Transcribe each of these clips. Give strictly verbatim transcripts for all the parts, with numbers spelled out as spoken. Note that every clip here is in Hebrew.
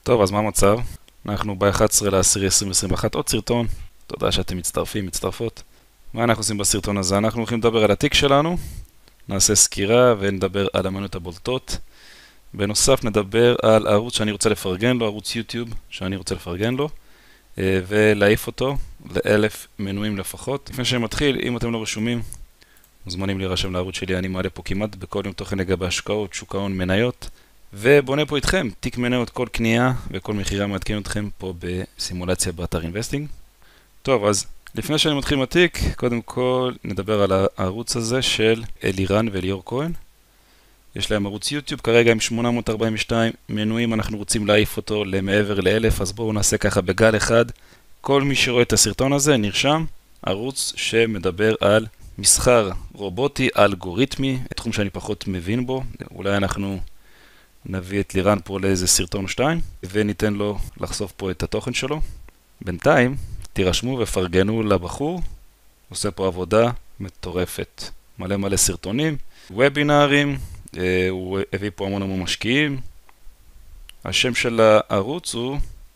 טוב, אז מה המצב? אנחנו ב-אחד עשר לעשירי עשרים עשרים ואחת, עוד סרטון. תודה שאתם מצטרפים, מצטרפות. מה אנחנו עושים בסרטון הזה? אנחנו הולכים לדבר על התיק שלנו, נעשה סקירה ונדבר על המניות הבולטות. בנוסף נדבר על הערוץ שאני רוצה לפרגן לו, ערוץ יוטיוב שאני רוצה לפרגן לו, ולהעיף אותו לאלף מנויים לפחות. לפני שאני מתחיל, אם אתם לא רשומים, מוזמנים להירשם לערוץ שלי, אני מעלה פה כמעט בכל יום תוכן לגבי השקעות, שוק ההון, מניות. ובונה פה איתכם תיק מניות, כל קנייה וכל מחירה מעדכן אתכם פה בסימולציה באתר אינבסטינג. טוב, אז לפני שאני מתחיל עם התיק, קודם כל נדבר על הערוץ הזה של אלירן וליאור כהן. יש להם ערוץ יוטיוב, כרגע עם שמונה מאות ארבעים ושתיים מנויים, אנחנו רוצים להעיף אותו למעבר לאלף, אז בואו נעשה ככה בגל אחד. כל מי שרואה את הסרטון הזה נרשם, ערוץ שמדבר על מסחר רובוטי, אלגוריתמי, תחום שאני פחות מבין בו, אולי אנחנו נביא את לירן פה לאיזה סרטון שתיים, וניתן לו לחשוף פה את התוכן שלו. בינתיים, תירשמו ופרגנו לבחור, עושה פה עבודה מטורפת. מלא מלא סרטונים, וובינארים, אה, הוא הביא פה המון המון משקיעים. השם של הערוץ הוא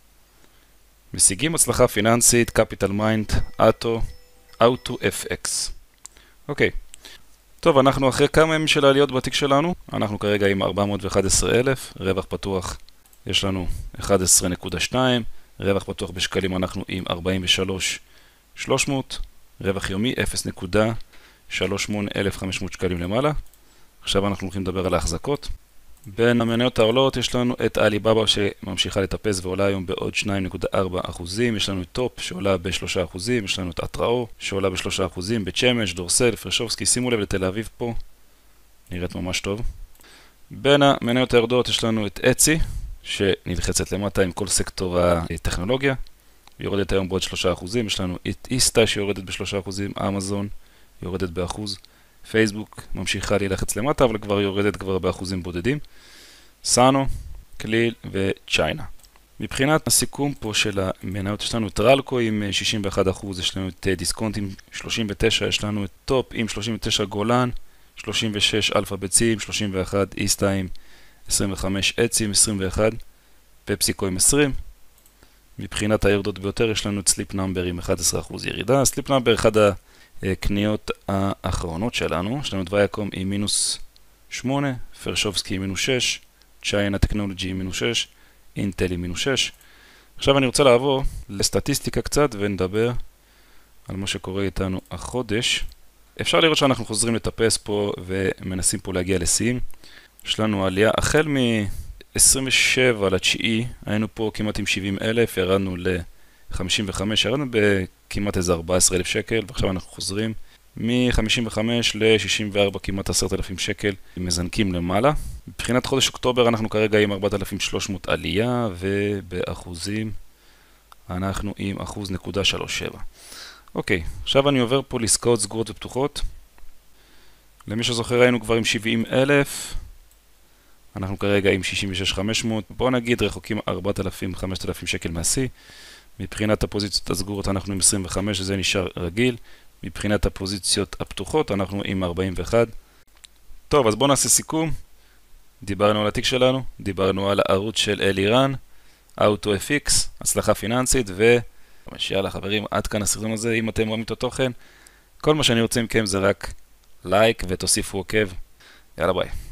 משיגים הצלחה פיננסית, קפיטל מיינד, אוטו, אוטו אף אקס. אוקיי. טוב, אנחנו אחרי כמה ימים של העליות בתיק שלנו, אנחנו כרגע עם ארבע מאות ואחד עשר אלף, רווח פתוח יש לנו אחת עשרה נקודה שתיים, רווח פתוח בשקלים אנחנו עם ארבעים ושלושה אלף ושלוש מאות, רווח יומי אפס נקודה שלושים ושמונה אלף וחמש מאות שקלים למעלה. עכשיו אנחנו הולכים לדבר על ההחזקות. בין המניות העולות יש לנו את אליבאבא שממשיכה לטפס ועולה היום בעוד שתיים נקודה ארבע אחוזים, יש לנו את טופ שעולה ב-שלושה אחוזים, יש לנו את אטראו שעולה ב-שלושה אחוזים, בית שמש, דורסל, פרשובסקי, שימו לב לתל אביב פה, נראית ממש טוב. בין המניות היורדות יש לנו את אצי שנלחצת למטה עם כל סקטור הטכנולוגיה, היא יורדת היום בעוד שלושה אחוזים, יש לנו את איסטה שיורדת ב-שלושה אחוזים, אמזון יורדת באחוז, פייסבוק ממשיכה להילחץ למטה, אבל כבר יורדת כבר באחוזים בודדים. סאנו, כליל וצ'יינה. מבחינת הסיכום פה של המניות, יש לנו את רלקו עם שישים ואחד אחוז, יש לנו את דיסקונט עם שלושים ותשע, יש לנו את טופ עם שלושים ותשע, גולן, שלושים ושש, אלפא ביצים, שלושים ואחת, איסטה עם עשרים וחמש, אצי עם עשרים ואחת, פפסיקו עם עשרים. מבחינת היורדות ביותר, יש לנו את סליפ נאמבר עם אחד עשר אחוז ירידה. סליפ נאמבר אחד ה... קניות האחרונות שלנו, יש לנו את ויאקום עם מינוס שמונה, פרשובסקי עם מינוס שש, צ'יינה טכנולוגי עם מינוס שש, אינטל עם מינוס שש. עכשיו אני רוצה לעבור לסטטיסטיקה קצת ונדבר על מה שקורה איתנו החודש. אפשר לראות שאנחנו חוזרים לטפס פה ומנסים פה להגיע לשיאים. יש לנו עלייה החל מ-עשרים ושבעה לתשיעי, היינו פה כמעט עם שבעים אלף, ירדנו ל-חמישים וחמש, ירדנו ב... כמעט איזה ארבעה עשר אלף שקל, ועכשיו אנחנו חוזרים מ-חמישים וחמש ל-שישים וארבע, כמעט עשרת אלפים שקל, מזנקים למעלה. מבחינת חודש אוקטובר אנחנו כרגע עם ארבעת אלפים ושלוש מאות עלייה, ובאחוזים אנחנו עם אחוז נקודה שלושים ושבע. אוקיי, עכשיו אני עובר פה לעסקאות סגורות ופתוחות. למי שזוכר היינו כבר עם שבעים אלף, אנחנו כרגע עם שישים ושש אלף וחמש מאות, בואו נגיד רחוקים ארבעת אלפים חמשת אלפים שקל מהשיא. מבחינת הפוזיציות הסגורות אנחנו עם עשרים וחמש, שזה נשאר רגיל. מבחינת הפוזיציות הפתוחות אנחנו עם ארבעים ואחת. טוב, אז בואו נעשה סיכום. דיברנו על התיק שלנו, דיברנו על הערוץ של אלירן, אוטו אף אקס, הצלחה פיננסית, ו... יאללה חברים, עד כאן הסרטון הזה. אם אתם רואים את התוכן, כל מה שאני רוצה מכם זה רק לייק ותוסיפו עוקב. יאללה ביי.